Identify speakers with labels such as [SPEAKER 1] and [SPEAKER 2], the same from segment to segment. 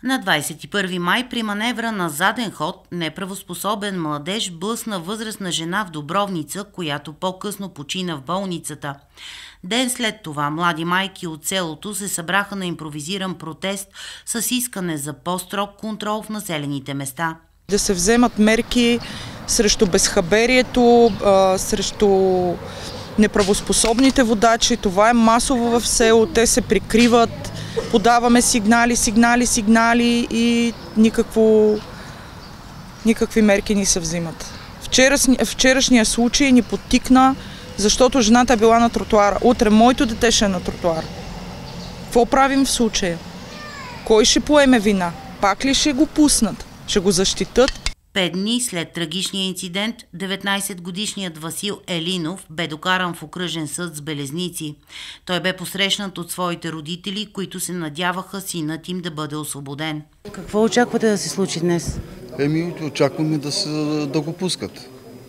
[SPEAKER 1] На 21 май при маневра на заден ход неправоспособен младеж блъсна възрастна жена в Дубровница, която по-късно почина в болницата. Ден след това млади майки от селото се събраха на импровизиран протест с искане за по-строг контрол в населените места.
[SPEAKER 2] Да се вземат мерки срещу безхаберието, срещу неправоспособните водачи. Това е масово в село, те се прикриват. Подаваме сигнали и никакви мерки не се взимат. Вчерашния случай ни подтикна, защото жената е била на тротуара. Утре моето дете ще е на тротуара. Какво правим в случая? Кой ще поеме вина? Пак ли ще го пуснат? Ще го защитат?
[SPEAKER 1] 5 дни след трагичния инцидент, 19-годишният Васил Елинов бе докаран в окръжен съд с Белезници. Той бе посрещнат от своите родители, които се надяваха синът им да бъде освободен.
[SPEAKER 3] Какво очаквате да се случи днес?
[SPEAKER 4] Очакваме да го пускат.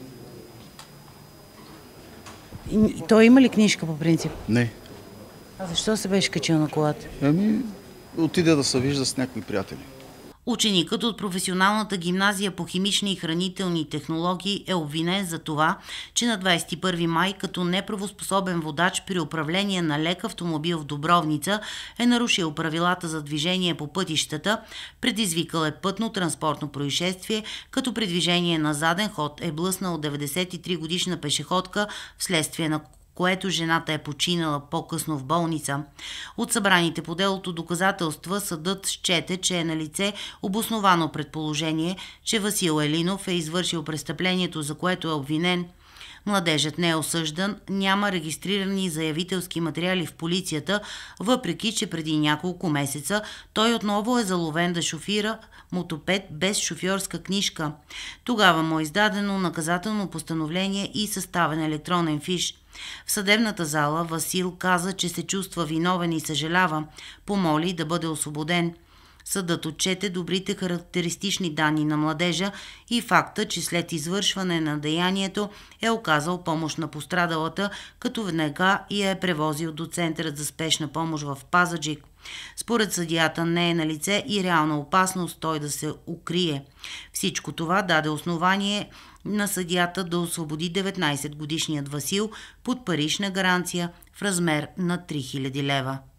[SPEAKER 3] Той има ли книжка по принцип?
[SPEAKER 4] Не.
[SPEAKER 3] А защо се беше качил на колата?
[SPEAKER 4] Отиде да се вижда с някакви приятели.
[SPEAKER 1] Ученикът от професионалната гимназия по химични и хранителни технологии е обвинен за това, че на 21 май като неправоспособен водач при управление на лек автомобил в Дубровница е нарушил правилата за движение по пътищата, предизвикал е пътно-транспортно происшествие, като при движение на заден ход е блъснал 93-годишна пешеходка, вследствие на което жената е починала по-късно в болница. От събраните по делото доказателства съдът счете, че е налице обосновано предположение, че Васил Елинов е извършил престъплението, за което е обвинен. Младежът не е осъждан, няма регистрирани заявителски материали в полицията, въпреки че преди няколко месеца той отново е заловен да шофира мотопед без шофьорска книжка. Тогава му е издадено наказателно постановление и съставен електронен фиш. В съдебната зала Васил каза, че се чувства виновен и съжалява, помоли да бъде освободен. Съдът отчете добрите характеристични данни на младежа и факта, че след извършване на деянието е оказал помощ на пострадалата, като веднага я е превозил до Центъра за спешна помощ в Пазарджик. Според съдията не е налице и реална опасност той да се укрие. Всичко това даде основание на съдията да освободи 19-годишният Васил под парична гаранция в размер на 3000 лева.